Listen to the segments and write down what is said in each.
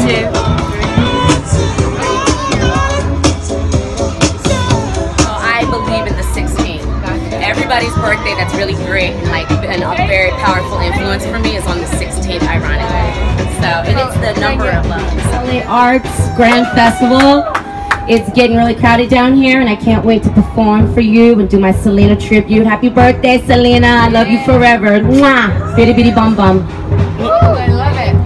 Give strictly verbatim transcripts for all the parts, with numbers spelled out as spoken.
too. Well, I believe in the sixteenth. Everybody's birthday that's really great and like and a very powerful influence for me is on the sixteenth, ironically. So, and it's the number of love. L A Arts Grand Festival. It's getting really crowded down here, and I can't wait to perform for you and do my Selena tribute. Happy birthday, Selena! I love you forever. Mwah! Bitty bitty bum bum. Ooh, I love it.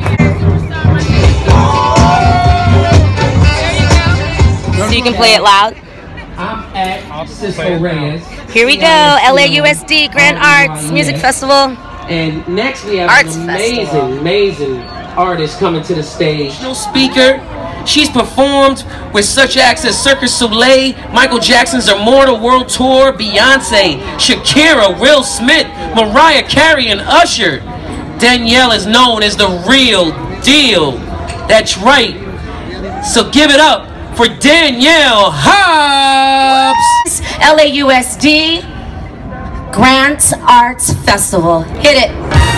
So you can play it loud. I'm at Cisco Reyes. Here we go, L A U S D Grand Arts Music Festival. And next we have Arts an amazing, Festival. amazing artist coming to the stage. No speaker. She's performed with such acts as Cirque du Soleil, Michael Jackson's Immortal World Tour, Beyonce, Shakira, Will Smith, Mariah Carey, and Usher. Danielle is known as the real deal. That's right. So give it up for Danielle Hobbs. L A U S D Grand Arts Festival. Hit it.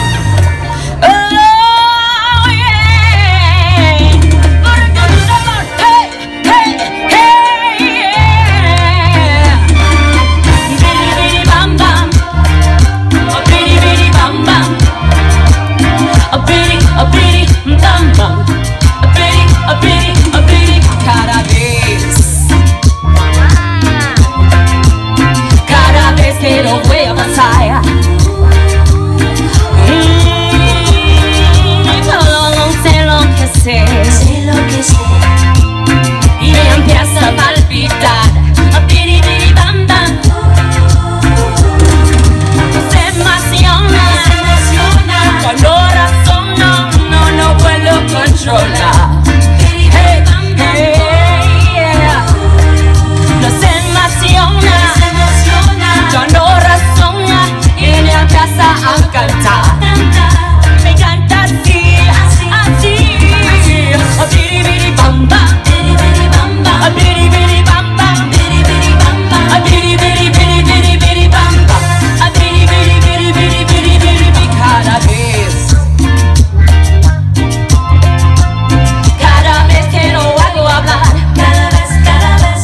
Sé lo que sé y me empieza a palpitar. A piri piri bam bam. Se emociona, se emociona. Cuando razón no, no, no puedo controlar. Hey, hey, yeah. No se emociona, se emociona. Cuando razona y me empieza a cantar. Me encanta así, así, así. A bitty bitty bum bum, bitty bitty bum bum, a bitty bitty bum bum, bitty bitty bum bum, a bitty bitty bitty bitty bitty bum bum, a bitty bitty bitty bitty bitty bitty bitty. Cada vez, cada vez que lo hago hablar, cada vez, cada vez,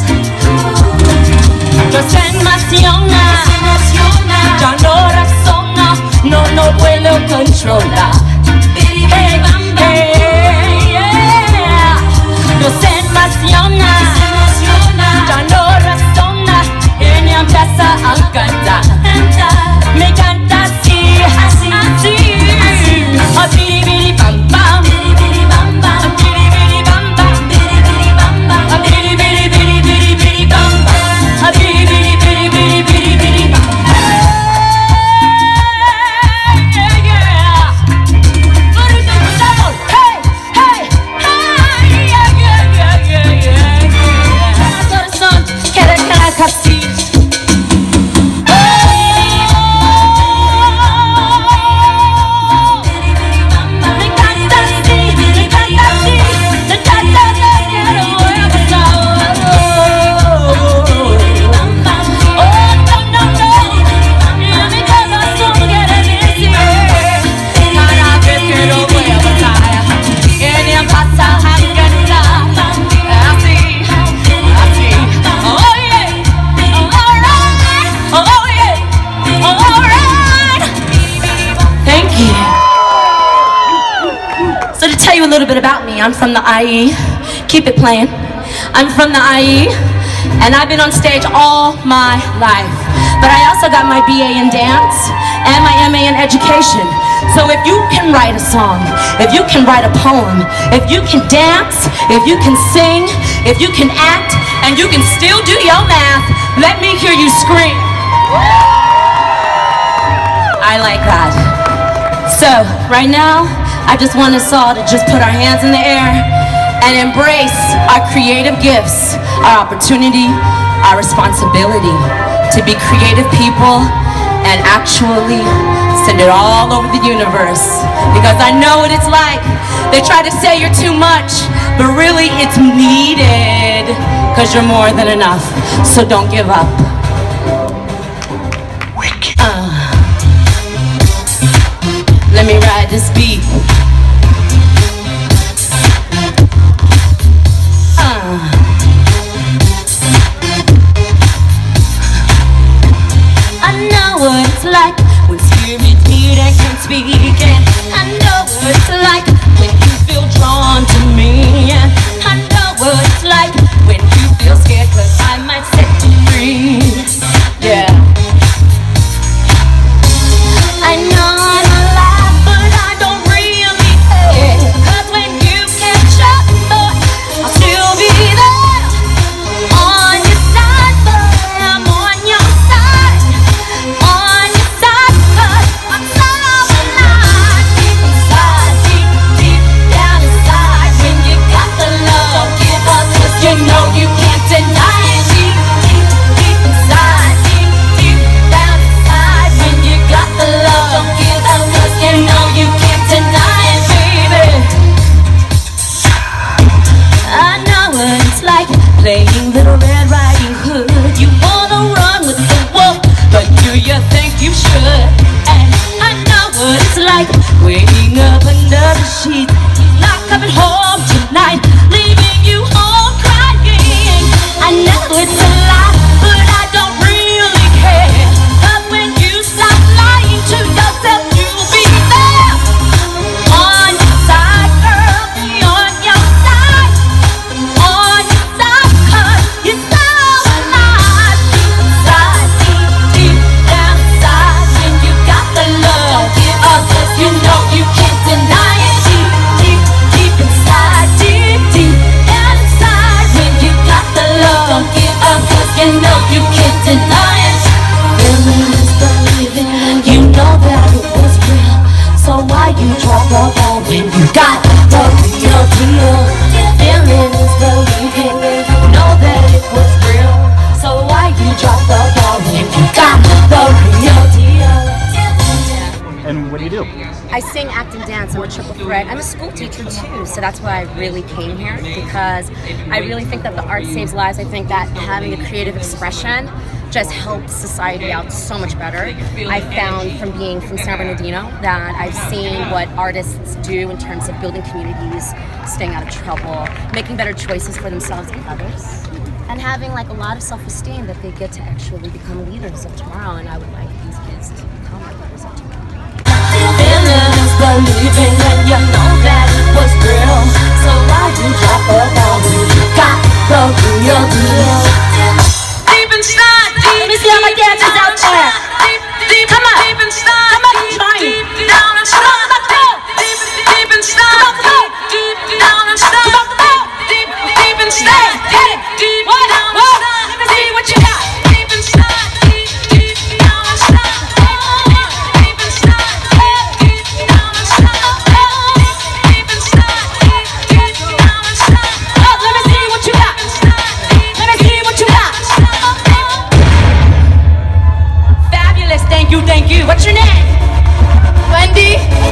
no se emociona, se emociona, ya no razona, no, no puedo controlar. Bitty bitty bum bum. No se emociona, se emociona, ya no razona y me empieza a cantar. Me canta así, así, así. A bitty bitty bam bam, bitty bitty bam bam, a bitty bitty bam bam, bitty bitty bam bam, a bitty bitty bitty bitty bitty bam bam, a bitty bitty bitty bitty bitty bitty bam. Yeah, yeah. Hey, hey, hey, yeah, yeah, yeah, yeah, yeah. Corazón quiere que la casi. A little bit about me. I'm from the I E. Keep it playing. I'm from the I E, and I've been on stage all my life. But I also got my B A in dance and my M A in education. So if you can write a song, if you can write a poem, if you can dance, if you can sing, if you can act, and you can still do your math, let me hear you scream. I like that. So right now, I just want us all to just put our hands in the air and embrace our creative gifts, our opportunity, our responsibility to be creative people and actually send it all over the universe. Because I know what it's like. They try to say you're too much, but really it's needed because you're more than enough. So don't give up. Uh, let me ride this beat. speaking. I know what it's like when you feel drawn to me. I know what it's like when you feel scared, cause I might set you free. Yeah. I know I'm alive, but I don't really care, cause when you catch up, boy, I'll still be there. On your side, boy, I'm on your side. On your side, cause I'm so alive. Deep inside, deep, deep down inside, when you got the love, don't give up, cause you know you can't deny it. Deep, deep, deep inside, deep, deep down inside, when you got the love, don't give up, cause you know you can't deny it, baby. I know what it's like playing Little Red Riding Hood. You wanna run with the wolf, but do you think you should? And I know what it's like waking up under the sheets. He's not coming home tonight, leaving you home crying. I know it's a lie, but I don't really care, cause when you stop lying to yourself, you'll be there. On your side, girl, be on your side. On your side, cause you're so alive. Deep inside, deep, deep down inside, when you got the love, don't give up, cause you know you can't deny it. Deep, deep, deep inside, deep, deep down inside, when you got the love, don't give up, cause you know you can't deny it. Feeling is believing, and you know that it was real, so why you drop the ball when you got the real deal? Feeling is believing, and you know that it was real, so why you drop the ball when you got the real deal? And what do you do? I sing, act, and dance. I'm a triple threat. I'm a school teacher too, so that's why I really came here, because I really think that the art saves lives. I think that having a creative expression just helps society out so much better. I found from being from San Bernardino that I've seen what artists do in terms of building communities, staying out of trouble, making better choices for themselves and others, and having like a lot of self-esteem that they get to actually become leaders of tomorrow. And I would like these kids to become leaders of tomorrow. Feeling is believing, and you know that it was real, so why you drop the ball when you got the real deal? Deep inside, deep, let me see all my dancers out there. Deep, deep, come on, deep inside, come on, join me. Down inside, let's go. Deep, deep inside, deep, deep down inside, deep, deep inside, deep, deep down inside. Let me see what you got. Deep inside, deep, deep down inside, deep inside, deep down inside, deep inside, deep down inside. Oh, let me see what you got. Let me see what you got. Fabulous, thank you, thank you. What's your name? Wendy.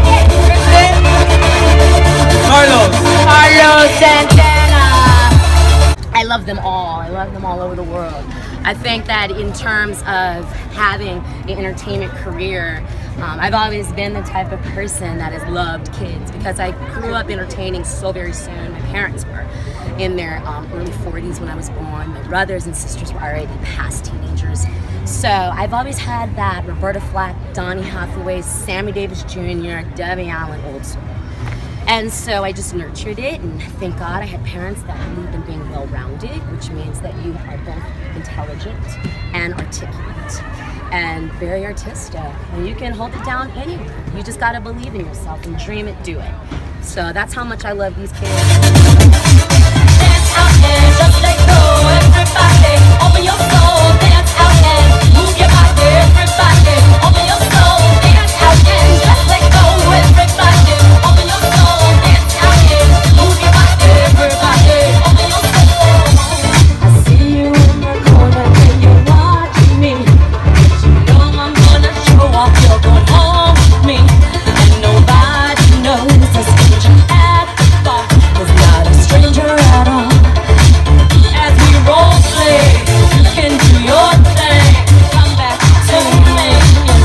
Carlos. Carlos Santana. I love them all. I love them all over the world. I think that in terms of having an entertainment career, um, I've always been the type of person that has loved kids, because I grew up entertaining so very soon. My parents were in their um, early forties when I was born. My brothers and sisters were already past teenagers. So I've always had that Roberta Flack, Donny Hathaway, Sammy Davis Junior, Debbie Allen old school. And so I just nurtured it, and thank God I had parents that believed in being well-rounded, which means that you are both intelligent and articulate and very artistic. And you can hold it down anywhere. You just gotta believe in yourself and dream it, do it. So that's how much I love these kids. Dance out and just let go, everybody. Open your soul, dance out and move your body, everybody. Open your soul, dance out and just let go, everybody. Open your soul, dance out and move your body, everybody. Open your soul. I see you in the corner and you're watching me, but you know I'm gonna show off. You're going home with me, and nobody knows the stranger at the bar is not a stranger at all. As we role play, you can do your thing. Come back to me.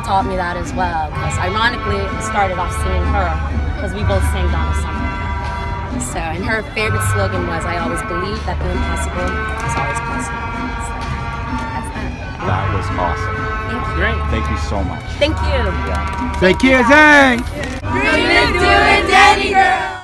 taught me that as well, because ironically I started off singing her because we both sang Donna Summer. So, and her favorite slogan was, I always believe that the impossible is always possible. So, that's that. That was awesome. Thank you. Great. Thank you so much. Thank you. Yeah. Thank you, Zang. Bring it to it, Daddy girl.